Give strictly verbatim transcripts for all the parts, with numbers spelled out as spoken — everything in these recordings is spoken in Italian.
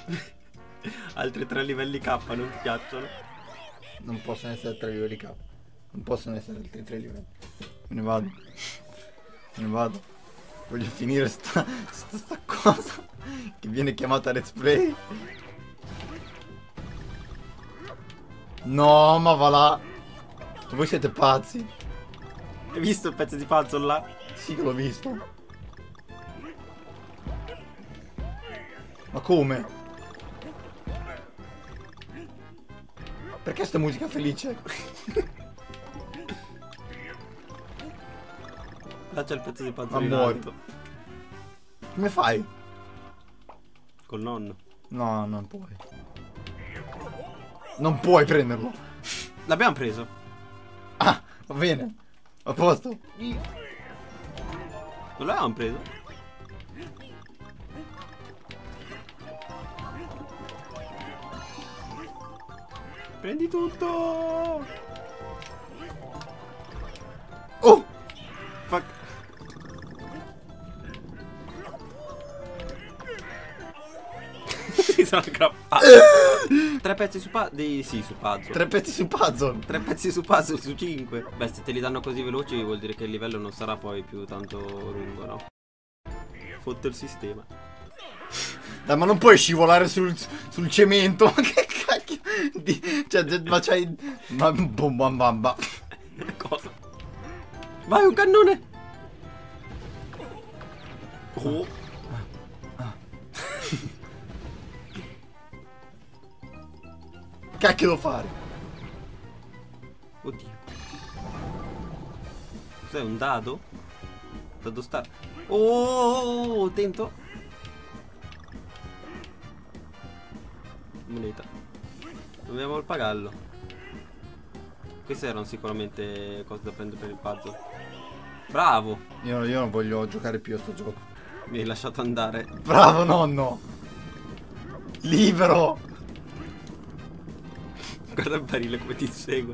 Altri tre livelli K non ti piacciono? Non possono essere tre livelli K. Non possono essere altri tre livelli. Me ne vado. Me ne vado. Voglio finire sta, sta, sta cosa che viene chiamata let's play. No, ma va là. Voi siete pazzi. Hai visto il pezzo di puzzle là? Sì che l'ho visto. Ma come? Perché sta musica felice? Là c'è il pezzo di puzzle Ma in muori. alto. Come fai? Col nonno. No, non puoi. Non puoi prenderlo. L'abbiamo preso. Ah, va bene. A posto. Non l'avevamo preso? Prendi tutto. Oh! Fuck. Si sono aggrappato. Tre pezzi su puzzle. Sì, su puzzle. Tre pezzi su puzzle. Tre pezzi su puzzle su cinque. Beh, se te li danno così veloci vuol dire che il livello non sarà poi più tanto lungo, no? Fotto il sistema. Dai, ma non puoi scivolare sul, sul cemento. Ma che cacchio di... Cioè, ma c'hai... Ma... Bom, bam, bam, bam. Cosa? Vai, un cannone! Oh. Cacchio devo fare? Oddio. Cos'è, un dado? Dado star. Oh, attento. Moneta. Dobbiamo il pagallo. Queste erano sicuramente cose da prendere per il puzzle. Bravo. Io, io non voglio giocare più a sto gioco. Mi hai lasciato andare. Bravo nonno. Libero. Guarda il barile come ti segue.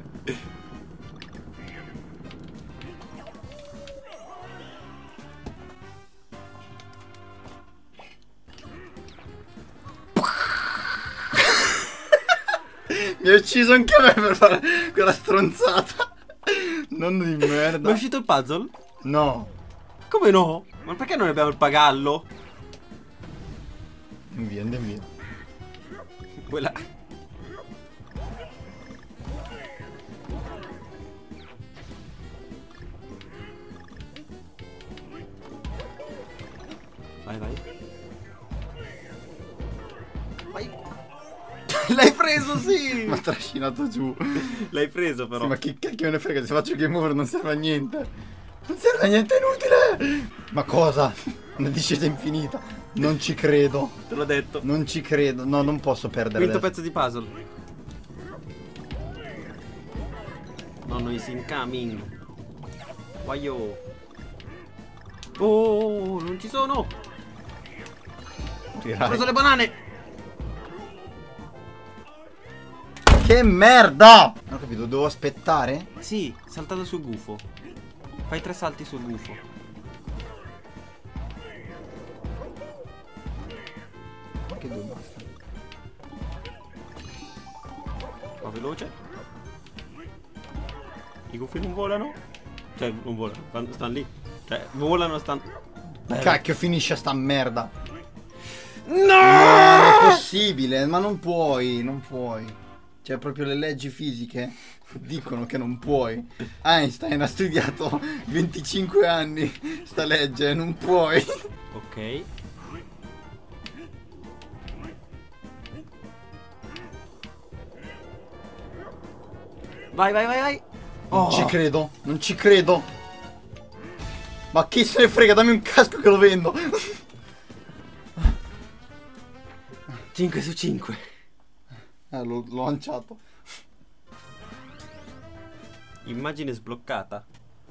Mi ha ucciso anche me per fare quella stronzata. Nonno di merda. Ma è uscito il puzzle? No. Come no? Ma perché non abbiamo il pagallo? Andiamo via, andiamo via. Quella... Vai, vai. Vai. L'hai preso, sì! Mi ha trascinato giù. L'hai preso però. Sì, ma che cacchio me ne frega, se faccio game over non serve a niente. Non serve a niente, è inutile. Ma cosa? Una discesa infinita. Non ci credo. Te l'ho detto. Non ci credo. No, non posso perdere. Quinto adesso. pezzo di puzzle. Nonno is incoming. Waio. Oh, non ci sono. Ho Tirai. preso le banane. Che merda! Non ho capito, devo aspettare? Sì, saltato sul gufo. Fai tre salti sul gufo. Che due basta. Va veloce. I gufi non volano. Cioè, non volano, stanno, stanno lì. Cioè, volano, stanno... Bello. Cacchio, finisce sta merda. No! Non è possibile, ma non puoi, non puoi. Cioè, proprio le leggi fisiche dicono che non puoi. Einstein ha studiato venticinque anni sta legge, non puoi. Ok. Vai, vai, vai, vai. Non Oh. ci credo, non ci credo. Ma chi se ne frega, dammi un casco che lo vendo. cinque su cinque. Eh, l'ho lanciato. Immagine sbloccata.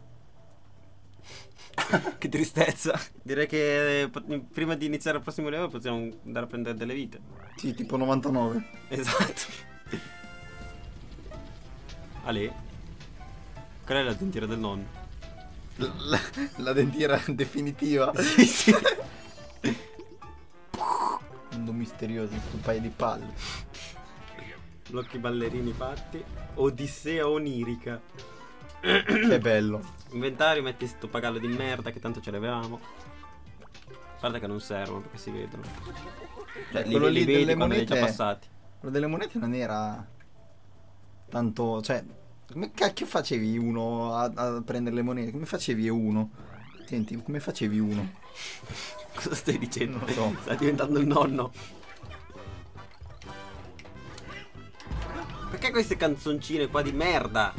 Che tristezza. Direi che eh, prima di iniziare il prossimo livello possiamo andare a prendere delle vite. Sì, tipo novantanove. Esatto. Ale. Qual è la dentiera del nonno? La, la, la dentiera definitiva. Sì, sì. mondo misterioso, questo paio di palle. Blocchi ballerini fatti. Odissea onirica. Che bello. Inventario, metti sto pagallo di merda che tanto ce l'avevamo. Guarda che non servono perché si vedono. Cioè, Li, quello li lì vedi delle quando li hai monete, già passati. quello delle monete non era tanto, cioè, come cacchio facevi uno a, a prendere le monete? Come facevi uno? Senti, come facevi uno? Cosa stai dicendo? Non lo so. Sta diventando il nonno. Perché queste canzoncine qua di merda?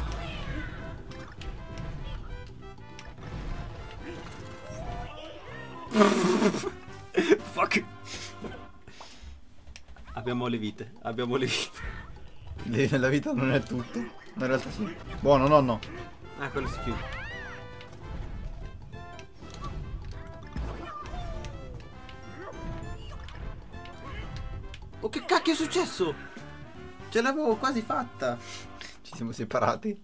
Fuck. Abbiamo le vite. Abbiamo le vite. Le- La vita non è tutto. Ma in realtà sì. Buono, nonno. Ah, quello si chiude. Oh, che cacchio è successo? Ce l'avevo quasi fatta. Ci siamo separati.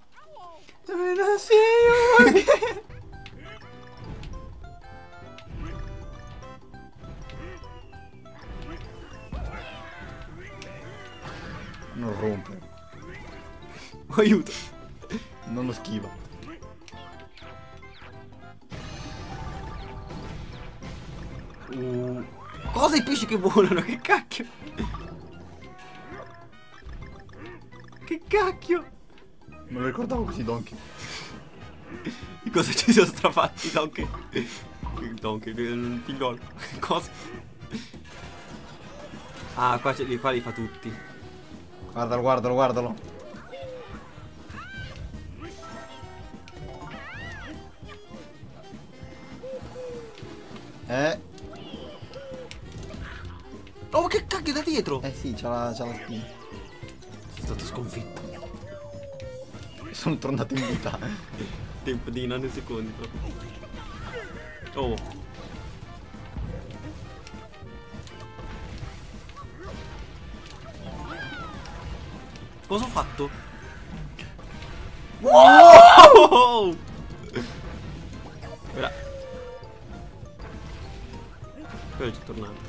Non rompere. Aiuto. Non lo schiva. Uh, cosa i pesci che volano? Che cacchio? Che cacchio? Me lo ricordavo così, Donkey. Di cosa ci siamo strafatti, Donkey? Il Donkey, il figliolo. Cosa? Ah, qua, c'è- qua li fa tutti. Guardalo, guardalo, guardalo. Eh, Oh, che cacchio da dietro? eh sì, c'ha la, c'ha la spina. Sono stato sconfitto. Sono tornato in vita. Tempo di nanosecondi proprio. Oh. Cosa ho fatto? Wow! Ora. Quello c'è tornato.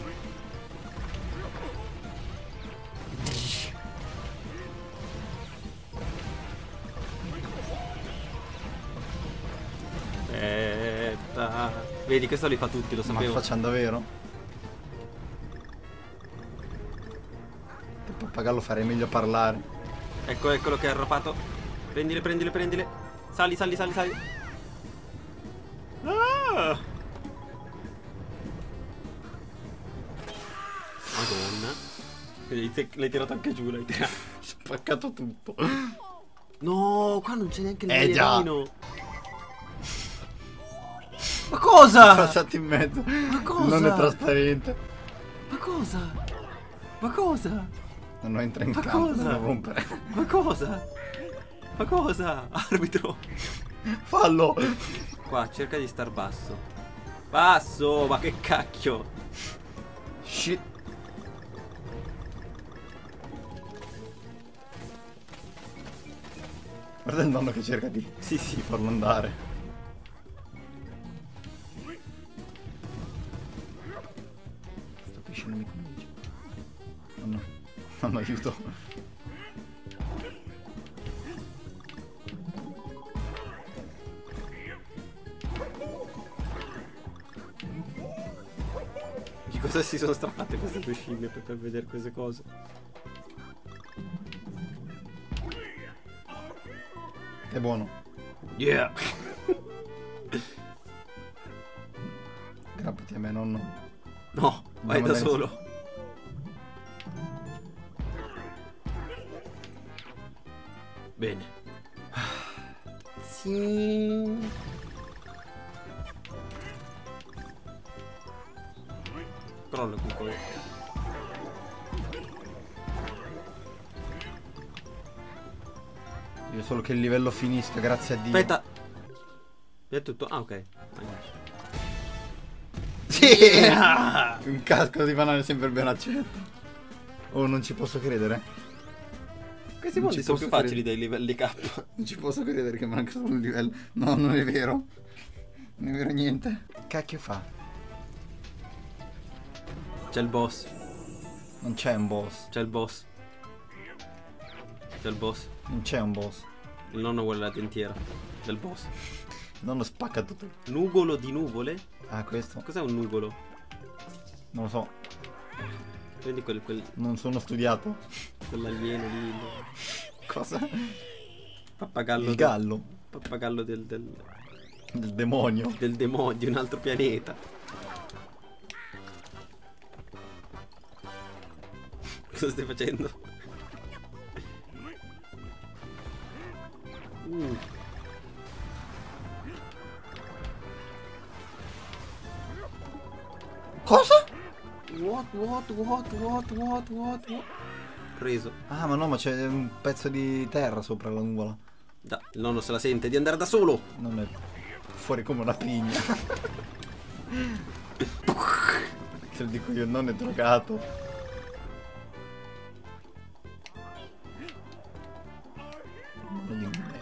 Aspetta. Vedi, questo li fa tutti, lo Ma sapevo. facciamo davvero? Il pappagallo farei meglio a parlare. Ecco, eccolo che è arropato. Prendile, prendile, prendile. Sali, sali, sali, sali. Ah! Madonna. L'hai l'hai tirato anche giù, l'hai tirato. Spaccato tutto. No, qua non c'è neanche il Eh, già. ballerino. Ma cosa? Passato in mezzo. Ma cosa? Non è trasparente. Ma cosa? Ma cosa? Non entra in Ma campo, cosa? non rompere. Ma cosa? Ma cosa? Arbitro. Fallo. Qua, cerca di star basso. Basso, ma che cacchio. Shit. Guarda il nonno che cerca di, Sì, sì. di farlo andare. Sto pesce non mi convince. Nonno, nonno, aiuto. Di cosa si sono strappate queste due scimmie per, per vedere queste cose? È buono. Yeah. Aggrappati a me, nonno. No, vai Andiamo da a dare- solo. Bene. Sì. Crollo qui poi. Io solo che il livello finisca, grazie a Dio. Aspetta. È tutto. Ah, ok. Sì! Yeah! Un casco di banane sempre ben accetto. Oh, non ci posso credere. Questi Non mondi ci sono più posso facili credere. dei livelli K. Non ci posso credere che manca solo un livello. No, non è vero. Non è vero niente. Che cacchio fa? C'è il boss. Non c'è un boss. C'è il boss. C'è il boss. Non c'è un boss. Il nonno vuole la dentiera del boss. Il nonno spacca tutto. Nugolo di nuvole? Ah, questo? Cos'è un nugolo? Non lo so. Prendi quel, quel, Non sono studiato. quell'alieno lì. il Cosa? Pappagallo. Il gallo. Del, pappagallo del, del, Del demonio. del demonio di un altro pianeta. Cosa stai facendo? Uh. Cosa? What, what, what, what, what, what, what? Preso. Ah, ma no, ma c'è un pezzo di terra sopra la nuvola. Da, il nonno se la sente di andare da solo. Non è fuori come una pigna. Te lo dico io, il nonno è drogato. Nonno di merda.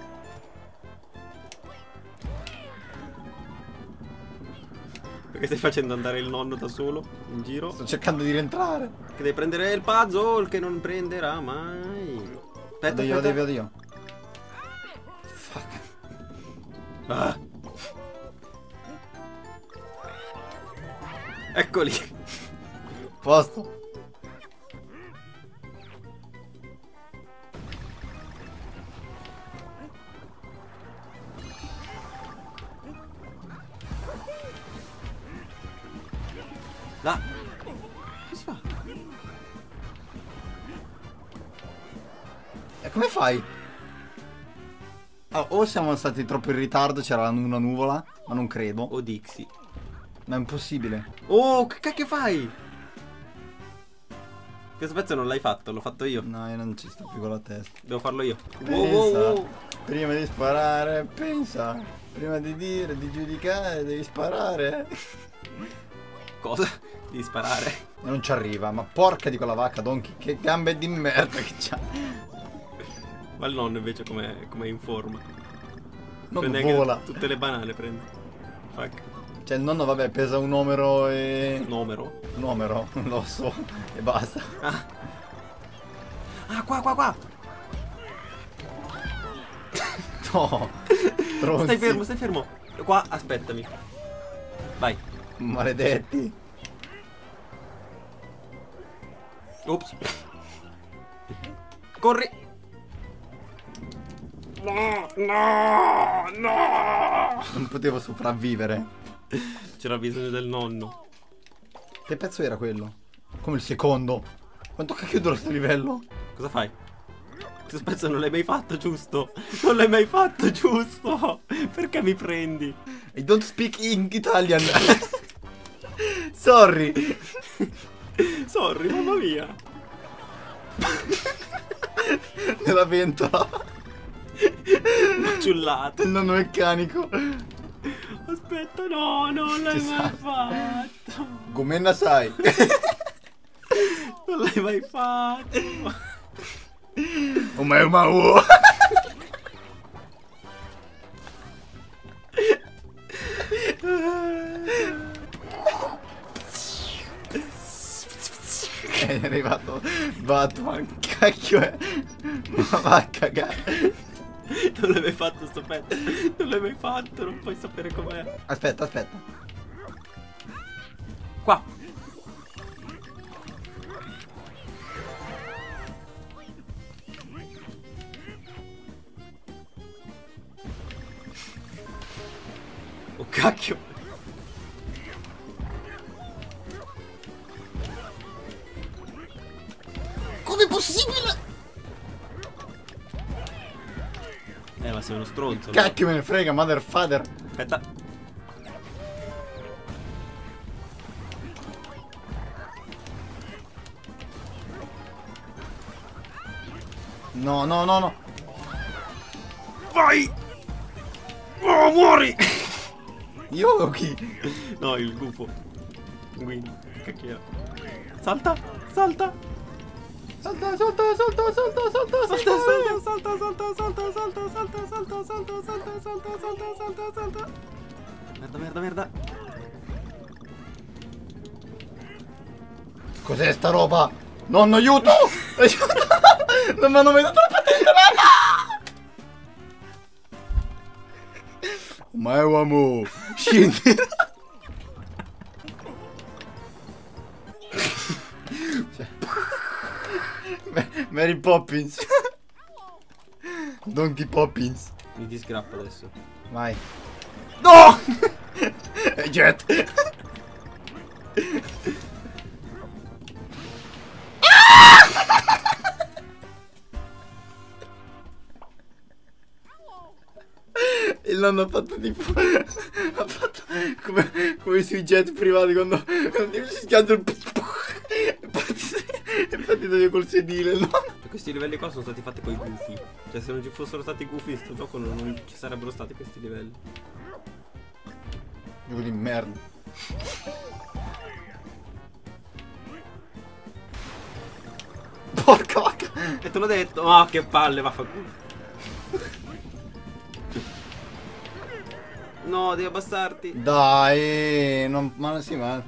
Perché stai facendo andare il nonno da solo in giro? Sto cercando di rientrare. Che devi prendere il puzzle che non prenderà mai. Aspetta, Vado io, aspetta. vado io. Fuck. Ah. Eccoli. Posto. Là. Che si fa? E come fai? Ah, o siamo stati troppo in ritardo, c'era una nuvola, ma non credo. Oh Dixie. Ma è impossibile. Oh, che cacchio fai? Questo pezzo non l'hai fatto, l'ho fatto io. No, io non ci sto più con la testa. Devo farlo io. Pensa, Wow, wow, wow. prima di sparare, pensa. Prima di dire, di giudicare, devi sparare. Cosa? Devi sparare. E non ci arriva, ma porca di quella vacca, Donkey, che gambe di merda che c'ha. Ma il nonno invece com'è com in forma? Non Prende anche vola. tutte le banane, prende. Fuck. Cioè il nonno, vabbè, pesa un omero e... Numero. Un omero, un osso e basta. Ah. Ah, qua, qua, qua. No. Stronzi. Stai fermo, stai fermo. Qua, aspettami. Vai. Maledetti. Ops. Corri. No, no, no. Non potevo sopravvivere. C'era bisogno del nonno. Che pezzo era quello? Come il secondo? Quanto cacchio dura sto livello? Cosa fai? Questo pezzo non l'hai mai fatto, giusto? Non l'hai mai fatto, giusto? Perché mi prendi? I don't speak in Italian. Sorry. Sorry, mamma mia. Nella ventola. Ciullato. Il nonno meccanico. Aspetta, no, non l'hai Ci mai sa. fatto. Gomenna sai. Non l'hai mai fatto. Oh my oh. È arrivato Batman. Cacchio è. Ma va a cagare. Non l'hai mai fatto sto pezzo. Non l'hai mai fatto, non puoi sapere com'è. Aspetta, aspetta. Qua. Oh cacchio. Com'è possibile? Eh, ma sei uno stronzo. no? Cacchio me ne frega, mother father. Aspetta. No, no, no, no. Vai! Oh, muori! Yogi. No, il gufo. Quindi, cacchio era. Salta! Salta! Salta, salta, salta, salta, salta, Salta, salta. salta, salta, salta, salta, salta, salta, salta, salta, salta, salta, salta, salta. Merda, merda, merda. cos'è sta roba? Nonno, aiuto! Aiuto! Non mi hanno mai dato la patente, nonna! Ma uomo! Scendi! Cioè. Mary Poppins. Donkey Poppins. Mi disgrappo adesso. Vai. No! Jet. Il nonno ha fatto tipo ha fatto come, come sui jet privati quando, quando si schianta il è partito via col sedile il nonno. Questi livelli qua sono stati fatti con i gufi. Cioè se non ci fossero stati i gufi in sto gioco non, non ci sarebbero stati questi livelli. Gioco di merda. Porca vacca. E te l'ho detto. Oh che palle, vaffanculo. No, devi abbassarti. Dai, non, ma sì, ma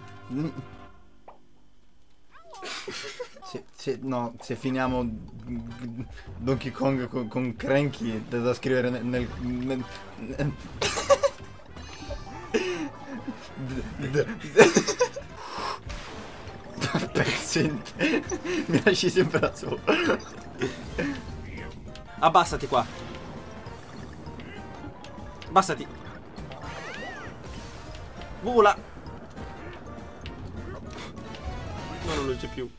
se, se, no, se finiamo Donkey Kong con, con Cranky da scrivere nel, nel, nel, nel pezzente. Mi lasci sempre da solo. Abbassati qua. Abbassati. Vola. No, non c'è più.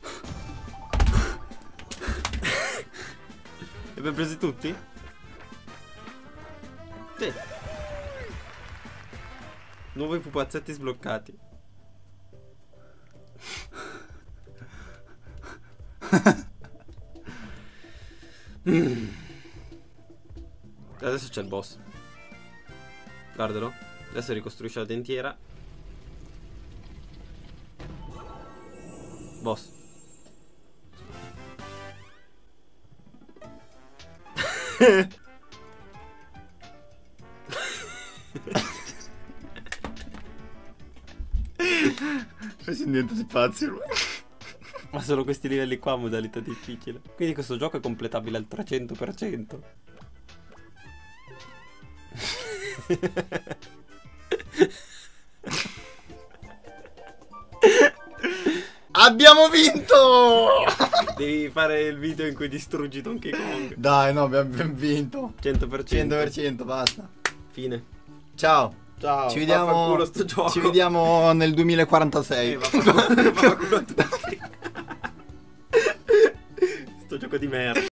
Li abbiamo presi tutti? Sì. Nuovi pupazzetti sbloccati. mm. Adesso c'è il boss. Guardalo. Adesso ricostruisce la dentiera. Boss. Questi diventati pazzi. Ma solo questi livelli qua modalità difficile. Quindi questo gioco è completabile al trecento per cento. Abbiamo vinto! Devi fare il video in cui distruggi Donkey Kong. Dai, no, abbiamo vinto. cento per cento. cento per cento, basta. Fine. Ciao. Ciao. Ci vediamo, sto gioco. ci vediamo nel duemilaquarantasei. Eh, vaffanculo, vaffanculo a tutti. Sto gioco di merda.